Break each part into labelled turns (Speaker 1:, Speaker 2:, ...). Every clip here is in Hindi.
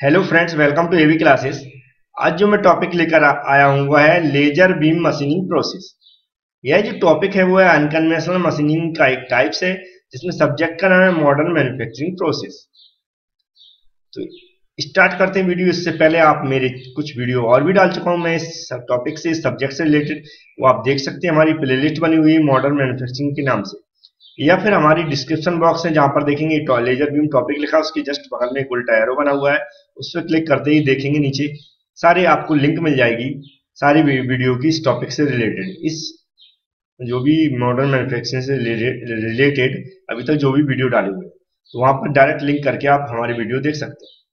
Speaker 1: Hello friends, welcome to AV classes. आज जो मैं टॉपिक लेकर आया हूँ वह है लेजर बीम मशीनिंग प्रोसेस। यह जो टॉपिक है वो है अनकन्वेंशनल मशीनिंग का एक टाइप्स है, जिसमें सब्जेक्ट का नाम है मॉडर्न मैन्युफैक्चरिंग प्रोसेस। तो स्टार्ट करते हैं वीडियो। इससे पहले आप मेरे कुछ वीडियो और भी डाल चुका हूँ मैं इस टॉपिक से, इस सब्जेक्ट से रिलेटेड। वो आप देख सकते हैं, हमारी प्लेलिस्ट बनी हुई है मॉडर्न मैन्युफैक्चरिंग के नाम से, या फिर हमारी डिस्क्रिप्शन बॉक्स है जहां पर देखेंगे लेजर बीम टॉपिक लिखा है, उसके जस्ट बगल में एक उल्टा एरो बना हुआ है। उस पर क्लिक करते ही देखेंगे नीचे सारे आपको लिंक मिल जाएगी, सारी वीडियो की इस टॉपिक से रिलेटेड, इस जो भी मॉडर्न मैन्युफैक्चरिंग से रिलेटेड अभी तक जो भी वीडियो डाले हुए हैं, तो वहां पर डायरेक्ट लिंक करके आप हमारी वीडियो देख सकते हैं।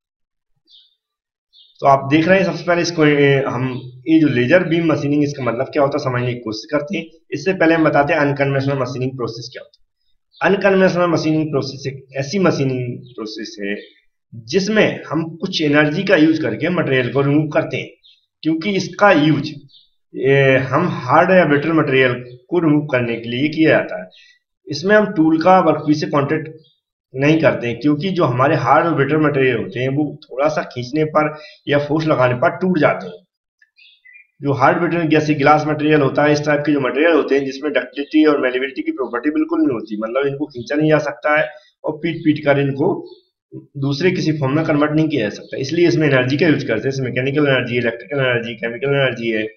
Speaker 1: तो आप देख रहे हैं, सबसे पहले इसको हम ये जो लेजर बीम मशीनिंग, इसका मतलब क्या होता है समझने की कोशिश करते हैं। इससे पहले हम बताते हैं अनकन्वेंशनल मशीनिंग प्रोसेस क्या होता है। अनकन्वेंशनल मशीनिंग प्रोसेस एक ऐसी मशीनिंग प्रोसेस है जिसमें हम कुछ एनर्जी का यूज करके मटेरियल को रिमूव करते हैं, क्योंकि इसका यूज हम हार्ड या ब्रिटल मटेरियल को रिमूव करने के लिए किया जाता है। इसमें हम टूल का वर्कपीस से कांटेक्ट नहीं करते हैं, क्योंकि जो हमारे हार्ड और ब्रिटल मटेरियल होते हैं वो थोड़ा सा खींचने पर या फोर्स लगाने पर टूट जाते हैं। जो हार्ड मटेरियल जैसे ग्लास मटेरियल होता है, इस टाइप के जो मटेरियल होते हैं जिसमें डक्टिलिटी और मेलेबिलिटी की प्रॉपर्टी बिल्कुल नहीं होती, मतलब इनको खींचा नहीं जा सकता है और पीट पीट कर इनको दूसरे किसी फॉर्म में कन्वर्ट नहीं किया जा सकता, इसलिए इसमें एनर्जी का यूज करते हैं। इसमें mechanical energy, electrical energy, chemical energy है,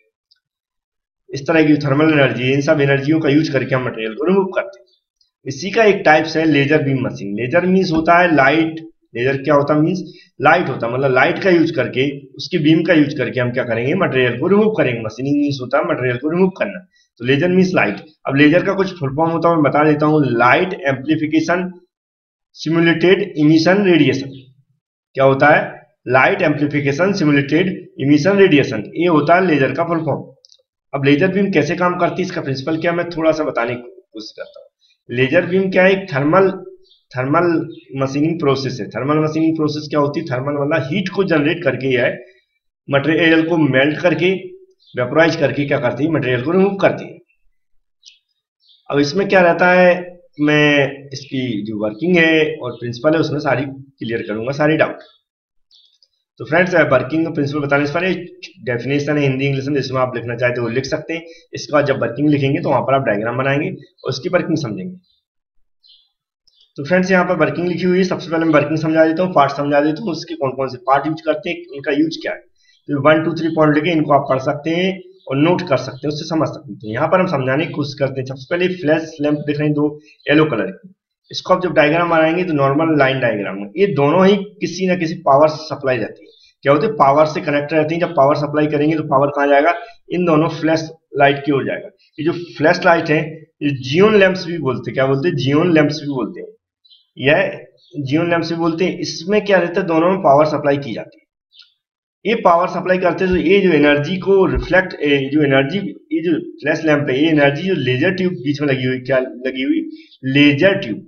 Speaker 1: इस तरह की थर्मल एनर्जी है, इन सब एनर्जियों का यूज करके हम मटेरियल को रिमूव करते हैं। इसी का एक टाइप्स है laser beam machine. Laser means होता है लाइट। लेजर क्या होता है? मीन्स लाइट होता है, मतलब लाइट का यूज करके, उसके बीम का यूज करके हम क्या करेंगे? मटेरियल को रिमूव करेंगे। मशीनिंग मीन्स होता है मटेरियल को रिमूव करना। तो लेजर मीन्स लाइट। अब लेजर का कुछ फुल फॉर्म होता है, मैं बता देता हूँ। Light amplification simulated emission radiation. क्या होता है? Light amplification simulated emission radiation, ये होता है लेजर का फुल फॉर्म। अब लेजर बीम कैसे काम करती है, इसका प्रिंसिपल क्या, मैं थोड़ा सा बताने की कोशिश करता हूँ। लेजर बीम क्या है? एक थर्मल थर्मल मशीनिंग प्रोसेस है। थर्मल मशीनिंग प्रोसेस क्या होती है? थर्मल मतलब हीट को जनरेट करके है, मटेरियल को मेल्ट करके, वेपोराइज करके क्या करती है? मटेरियल को रिमूव करती है। अब इसमें क्या रहता है, मैं इसकी जो वर्किंग है और प्रिंसिपल है उसमें सारी क्लियर करूंगा, सारी डाउट। तो फ्रेंड्स, वर्किंग प्रिंसिपल बताने से पहले डेफिनेशन है हिंदी इंग्लिश में, जिसमें आप लिखना चाहते हो वो लिख सकते हैं। इसके बाद जब वर्किंग लिखेंगे तो वहां पर आप डायग्राम बनाएंगे और उसकी वर्किंग समझेंगे। तो फ्रेंड्स, यहाँ पर वर्किंग लिखी हुई है। सबसे पहले मैं वर्किंग समझा देता हूँ, पार्ट समझा देता हूँ, उसके कौन कौन से पार्ट यूज करते हैं, इनका यूज क्या है। तो 1 2 3 पॉइंट लेके इनको आप पढ़ सकते हैं और नोट कर सकते हैं, उससे समझ सकते हैं। तो यहाँ पर हम समझाने की कोशिश करते हैं। सबसे पहले फ्लैश लैंप दिख रहे हैं दो येलो कलर की, इसको आप जब डायग्राम बनाएंगे तो नॉर्मल लाइन डायग्राम में ये दोनों ही किसी ना किसी पावर सप्लाई रहती है। क्या होते हैं? पावर से कनेक्ट रहती है। जब पावर सप्लाई करेंगे तो पावर कहाँ जाएगा? इन दोनों फ्लैश लाइट की ओर जाएगा। ये जो फ्लैश लाइट है, ये जियोन लैंप्स भी बोलते हैं। क्या बोलते हैं? जियोन लैंप्स भी बोलते हैं, यह जियोन लैंप से बोलते हैं। इसमें क्या रहता है? दोनों में पावर सप्लाई की जाती है। ये पावर सप्लाई करते हैं तो ये जो एनर्जी को रिफ्लेक्ट, जो एनर्जी, ये जो फ्लैश लैंप है, ये एनर्जी जो लेजर ट्यूब बीच में लगी हुई, क्या लगी हुई? Laser tube.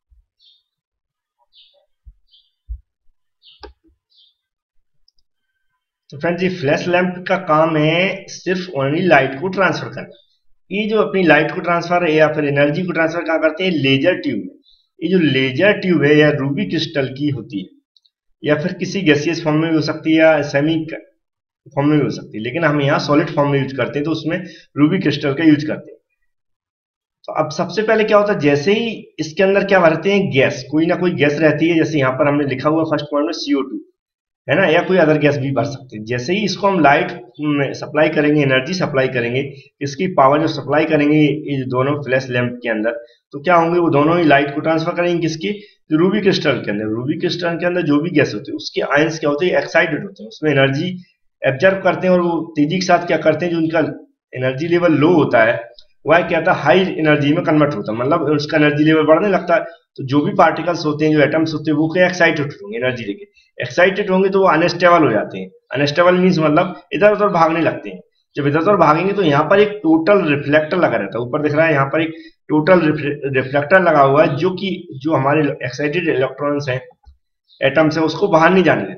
Speaker 1: तो फ्रेंड्स, ये फ्लैश लैंप का काम है सिर्फ ओनली लाइट को ट्रांसफर करना। ये जो अपनी लाइट को ट्रांसफर या फिर एनर्जी को ट्रांसफर कहाँ करते हैं? लेजर ट्यूब में। ये जो लेजर ट्यूब है या रूबी क्रिस्टल की होती है, या फिर किसी गैसियस फॉर्म में भी हो सकती है या सेमी फॉर्म में भी हो सकती है, लेकिन हम यहाँ सॉलिड फॉर्म में यूज करते हैं तो उसमें रूबी क्रिस्टल का यूज करते हैं। तो अब सबसे पहले क्या होता है, जैसे ही इसके अंदर क्या भरते हैं? गैस, कोई ना कोई गैस रहती है। जैसे यहाँ पर हमने लिखा हुआ फर्स्ट पॉइंट में CO2 है ना, या कोई अदर गैस भी भर सकते हैं। जैसे ही इसको हम लाइट सप्लाई करेंगे, एनर्जी सप्लाई करेंगे, इसकी पावर जो सप्लाई करेंगे ये दोनों फ्लैश लैंप के अंदर, तो क्या होंगे? वो दोनों ही लाइट को ट्रांसफर करेंगे किसकी? रूबी क्रिस्टल के अंदर। रूबी क्रिस्टल के अंदर जो भी गैस होती है उसके आयंस क्या होते हैं? एक्साइटेड होते हैं, उसमें एनर्जी एब्जर्व करते हैं और वो तेजी के साथ क्या करते हैं? जो उनका एनर्जी लेवल लो होता है वह क्या होता है? हाई एनर्जी में कन्वर्ट होता है, मतलब उसका एनर्जी लेवल बढ़ने लगता है। तो जो भी पार्टिकल्स होते हैं, जो एटम्स होते हैं, वो क्या एक्साइटेड होंगे एनर्जी लेके। एक्साइटेड होंगे तो वो अनस्टेबल हो जाते हैं। अनस्टेबल मीन्स मतलब इधर उधर भागने लगते हैं। जब इधर उधर भागेंगे तो यहाँ पर एक टोटल रिफ्लेक्टर लगा रहता है। ऊपर दिख रहा है यहाँ पर एक टोटल रिफ्लेक्टर लगा हुआ है, जो कि जो हमारे एक्साइटेड इलेक्ट्रॉन्स हैं, एटम्स है, उसको बाहर नहीं जाने देता।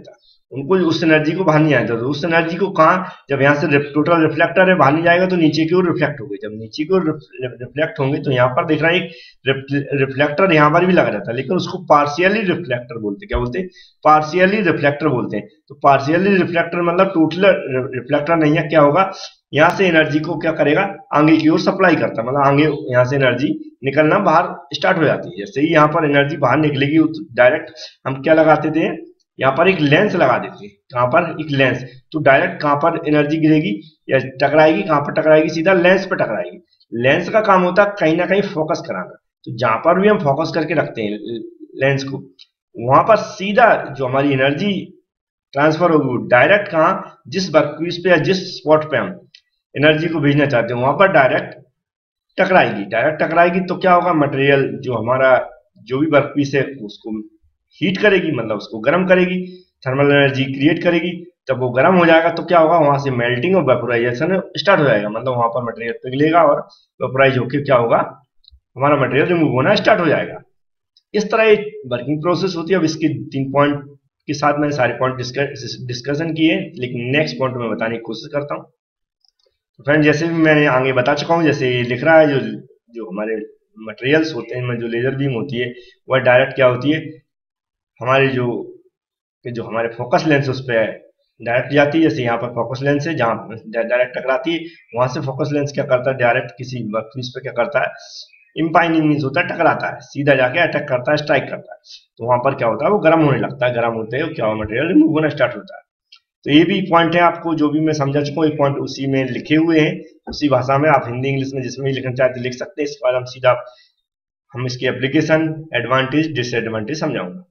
Speaker 1: उनको उस एनर्जी को बाहर नहीं आने देता। तो उस एनर्जी को कहाँ, जब यहाँ से टोटल रिफ्लेक्टर है बाहर नहीं जाएगा तो नीचे की ओर रिफ्लेक्ट होगी। जब नीचे की ओर रिफ्लेक्ट होंगे तो यहाँ पर देख रहा है एक रिफ्लेक्टर यहाँ पर भी लगा रहता है, लेकिन उसको पार्शियली रिफ्लेक्टर बोलते हैं। क्या बोलते हैं? पार्शियली रिफ्लेक्टर बोलते हैं। तो पार्शियली रिफ्लेक्टर मतलब टोटल रिफ्लेक्टर नहीं है। क्या होगा, यहाँ से एनर्जी को क्या करेगा, आगे की ओर सप्लाई करता है, मतलब आगे यहाँ से एनर्जी निकलना बाहर स्टार्ट हो जाती है। जैसे ही यहाँ पर एनर्जी बाहर निकलेगी डायरेक्ट हम क्या लगाते थे, यहाँ पर एक लेंस लगा देते हैं। कहाँ पर? एक लेंस। तो डायरेक्ट कहाँ पर एनर्जी गिरेगी या टकराएगी, कहाँ पर टकराएगी? सीधा लेंस पर टकराएगी। लेंस का काम होता है कहीं ना कहीं फोकस कराना। तो जहां पर भी हम फोकस करके रखते हैं लेंस को, वहां पर सीधा जो हमारी एनर्जी ट्रांसफर होगी डायरेक्ट कहाँ, जिस वर्कपीस पे या जिस स्पॉट पे हम एनर्जी को भेजना चाहते हैं वहां पर डायरेक्ट टकराएगी। डायरेक्ट टकराएगी तो क्या होगा, मटेरियल जो हमारा जो भी वर्कपीस है उसको हीट करेगी, मतलब उसको गर्म करेगी, थर्मल एनर्जी क्रिएट करेगी। जब वो गर्म हो जाएगा तो क्या होगा, वहां से मेल्टिंग और वेपोराइजेशन स्टार्ट हो जाएगा, मतलब वहां पर मटेरियल पिघलेगा और वेपोराइज होकर क्या होगा, हमारा मटेरियल रिमूव होना स्टार्ट हो जाएगा। इस तरह एक वर्किंग प्रोसेस होती है। अब इसके 3 पॉइंट के साथ मैंने सारे पॉइंट डिस्कशन किए, लेकिन नेक्स्ट पॉइंट में बताने की कोशिश करता हूँ। तो फ्रेंड जैसे भी मैंने आगे बता चुका हूँ, जैसे लिख रहा है जो जो हमारे मटेरियल्स होते हैं, जो लेजर बीम होती है वह डायरेक्ट क्या होती है, हमारे जो हमारे फोकस लेंस उस पर डायरेक्ट जाती है। जैसे यहाँ पर फोकस लेंस है, जहाँ डायरेक्ट टकराती है, वहां से फोकस लेंस क्या करता है, डायरेक्ट किसी वर्कपीस पे क्या करता है, इंपाइनिंग मीन्स होता है टकराता है, सीधा जाके अटैक करता है, स्ट्राइक करता है। तो वहां पर क्या होता है, वो गर्म होने लगता है। गर्म होते हैं क्या, मटेरियल रिमूव होना स्टार्ट होता है। तो ये भी पॉइंट है, आपको जो भी मैं समझा चुका हूँ ये पॉइंट उसी में लिखे हुए हैं, उसी भाषा में। आप हिंदी इंग्लिश में जिसमें भी लिखना चाहते लिख सकते हैं। इस बार हम सीधा इसकी एप्लीकेशन, एडवांटेज, डिसएडवांटेज समझाऊंगा।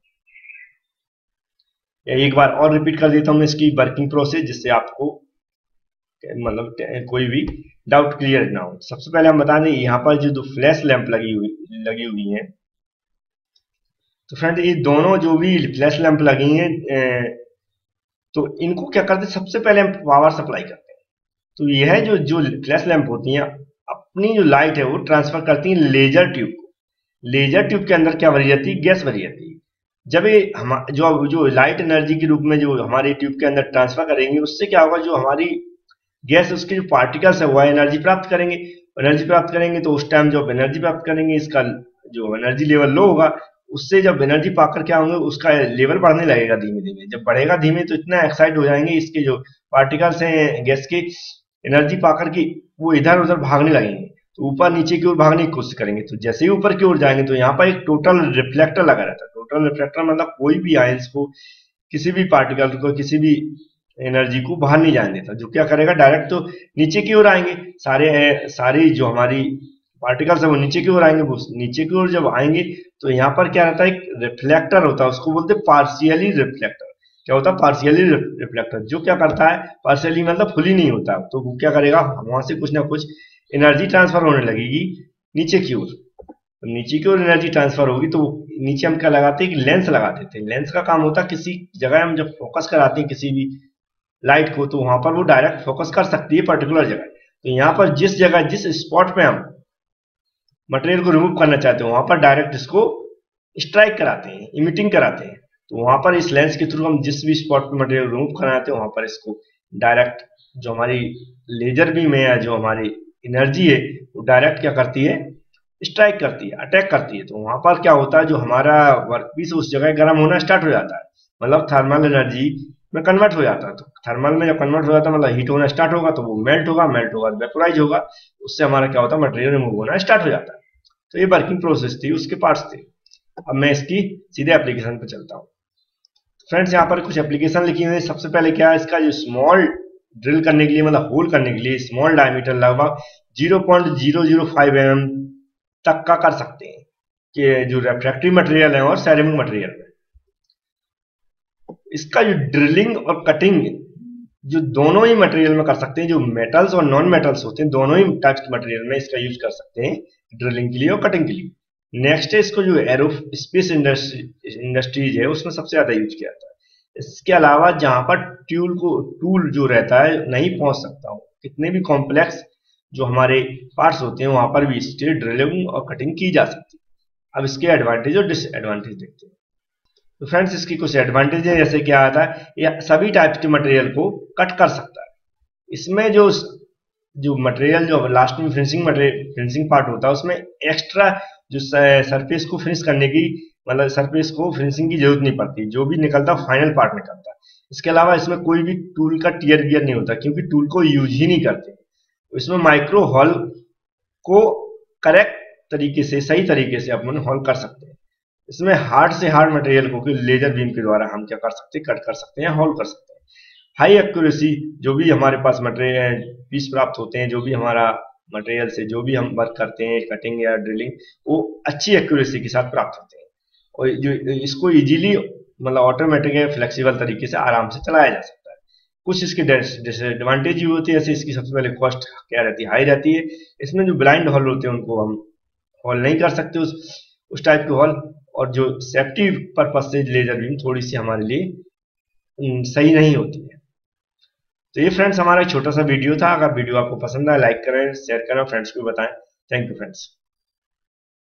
Speaker 1: एक बार और रिपीट कर देता हूँ इसकी वर्किंग प्रोसेस, जिससे आपको मतलब कोई भी डाउट क्लियर ना हो। सबसे पहले हम बता दें, यहाँ पर जो फ्लैश लैंप लगी हुई है, तो फ्रेंड ये दोनों जो भी फ्लैश लैंप लगी हैं तो इनको क्या करते हैं, सबसे पहले हम पावर सप्लाई करते हैं। तो यह जो फ्लैश लैंप होती हैं अपनी जो लाइट है वो ट्रांसफर करती हैं लेजर ट्यूब को। लेजर ट्यूब के अंदर क्या भरी जाती है, गैस भरी जाती है। जब ये हम जो लाइट एनर्जी के रूप में जो हमारे ट्यूब के अंदर ट्रांसफर करेंगे, उससे क्या होगा, जो हमारी गैस उसके जो पार्टिकल्स है वह एनर्जी प्राप्त करेंगे। एनर्जी प्राप्त करेंगे तो उस टाइम जब एनर्जी प्राप्त करेंगे, इसका जो एनर्जी लेवल लो होगा, उससे जब एनर्जी पाकर क्या होंगे, उसका लेवल बढ़ने लगेगा धीमे धीमे। जब बढ़ेगा धीमे तो इतना एक्साइट हो जाएंगे इसके जो पार्टिकल्स हैं गैस के, एनर्जी पाकर की वो इधर उधर भागने लगेंगे, तो ऊपर नीचे की ओर भागने की कोशिश करेंगे। तो जैसे ही ऊपर की ओर जाएंगे तो यहाँ पर एक टोटल रिफ्लेक्टर लगा रहता है। टोटल रिफ्लेक्टर मतलब कोई भी आयंस को, किसी भी पार्टिकल को, किसी भी एनर्जी को बाहर नहीं जाने देता। जो क्या करेगा, डायरेक्ट तो नीचे की ओर आएंगे, सारी जो हमारी पार्टिकल्स है वो नीचे की ओर आएंगे। नीचे की ओर जब आएंगे तो यहाँ पर क्या रहता है, एक रिफ्लेक्टर होता है, उसको बोलते हैं पार्शियली रिफ्लेक्टर। क्या होता है, पार्शियली रिफ्लेक्टर। जो क्या करता है, पार्शियली मतलब फुली नहीं होता, तो वो क्या करेगा, वहां से कुछ ना कुछ एनर्जी ट्रांसफर होने लगेगी नीचे की ओर। तो नीचे की ओर एनर्जी ट्रांसफर होगी तो नीचे हम क्या लगाते हैं, लेंस लगा देते हैं। लेंस का काम होता है किसी जगह हम जब फोकस कराते हैं किसी भी लाइट को, तो वहां पर वो डायरेक्ट फोकस कर सकती है पर्टिकुलर जगह। तो यहाँ पर जिस जगह, जिस स्पॉट पे हम मटेरियल को रिमूव करना चाहते हैं वहां पर डायरेक्ट इसको स्ट्राइक कराते हैं, इमिटिंग कराते हैं। तो वहां पर इस लेंस के थ्रू हम जिस भी स्पॉट पे मटेरियल रिमूव करना चाहते हैं वहां पर इसको डायरेक्ट जो हमारी लेजर बीम है या जो हमारी एनर्जी है वो डायरेक्ट क्या करती है, स्ट्राइक करती है, अटैक करती है। तो वहां पर क्या होता है, जो हमारा वर्कपीस उस जगह गर्म होना स्टार्ट हो जाता है, मतलब थर्मल एनर्जी में कन्वर्ट हो जाता है। तो थर्मल में जब कन्वर्ट हो जाता है मतलब हीट होना स्टार्ट होगा, तो वो मेल्ट होगा, वेपोराइज होगा, उससे हमारा क्या होता है, मटेरियल रिमूव होना स्टार्ट हो जाता है। तो ये वर्किंग प्रोसेस थी, उसके पार्ट्स थे। अब मैं इसकी सीधे एप्लीकेशन पे चलता हूँ। फ्रेंड्स यहाँ पर कुछ एप्लीकेशन लिखी हुई है। सबसे पहले क्या है, इसका जो स्मॉल ड्रिल करने के लिए, मतलब होल करने के लिए स्मॉल डायमीटर लगभग 0.005 mm तक का कर सकते हैं, कि जो रिफ्रैक्टिव मटेरियल है और सेरेमिक मटेरियल है। इसका जो ड्रिलिंग और कटिंग जो दोनों ही मटेरियल में कर सकते हैं, जो मेटल्स और नॉन मेटल्स होते हैं दोनों ही टाइप्स के मटेरियल में इसका यूज कर सकते हैं, ड्रिलिंग के लिए और कटिंग के लिए। नेक्स्ट है, इसको जो एरोस्पेस इंडस्ट्रीज है उसमें सबसे ज्यादा यूज किया जाता है। इसके अलावा जहां पर टूल जो रहता है नहीं पहुंच सकता हो, कितने भी कॉम्प्लेक्स जो हमारे पार्ट्स होते हैं वहां पर भी इससे ड्रिलिंग और कटिंग की जा सकती है। अब इसके एडवांटेज और डिसएडवांटेज देखते हैं। तो फ्रेंड्स इसकी कुछ एडवांटेज है, जैसे क्या आता है, यह सभी टाइप के मटेरियल को कट कर सकता है। इसमें जो जो मटेरियल जो लास्ट में फिनिशिंग पार्ट होता है उसमें एक्स्ट्रा जो सरफेस को फिनिश करने की, मतलब सरफेस को फिनिशिंग की जरूरत नहीं पड़ती, जो भी निकलता है फाइनल पार्ट निकलता है। इसके अलावा इसमें कोई भी टूल का टियर वियर नहीं होता, क्योंकि टूल को यूज ही नहीं करते। इसमें माइक्रो हॉल को करेक्ट तरीके से, सही तरीके से अपन हॉल कर सकते हैं। इसमें हार्ड से हार्ड मटेरियल को लेजर बीम के द्वारा हम क्या कर सकते हैं, कट कर सकते हैं, हॉल कर सकते हैं। हाई एक्यूरेसी, जो भी हमारे पास मटेरियल पीस प्राप्त होते हैं, जो भी हमारा मटेरियल से जो भी हम वर्क करते हैं, कटिंग या ड्रिलिंग, वो अच्छी एक्यूरेसी के साथ प्राप्त होते हैं। और जो इसको इजीली, मतलब ऑटोमेटिक या फ्लेक्सिबल तरीके से आराम से चलाया जा सकता है। कुछ इसके डिसएडवांटेज भी होती है, जैसे इसकी सबसे पहले कॉस्ट क्या रहती है, हाई रहती है। इसमें जो ब्लाइंड हॉल होते हैं उनको हम हॉल नहीं कर सकते, उस टाइप के हॉल। और जो सेफ्टी पर्पज से लेजर बीम थोड़ी सी हमारे लिए सही नहीं होती है। तो ये फ्रेंड्स हमारा एक छोटा सा वीडियो था। अगर वीडियो आपको पसंद आए, लाइक करें, शेयर करें, फ्रेंड्स को बताएं। Thank you friends.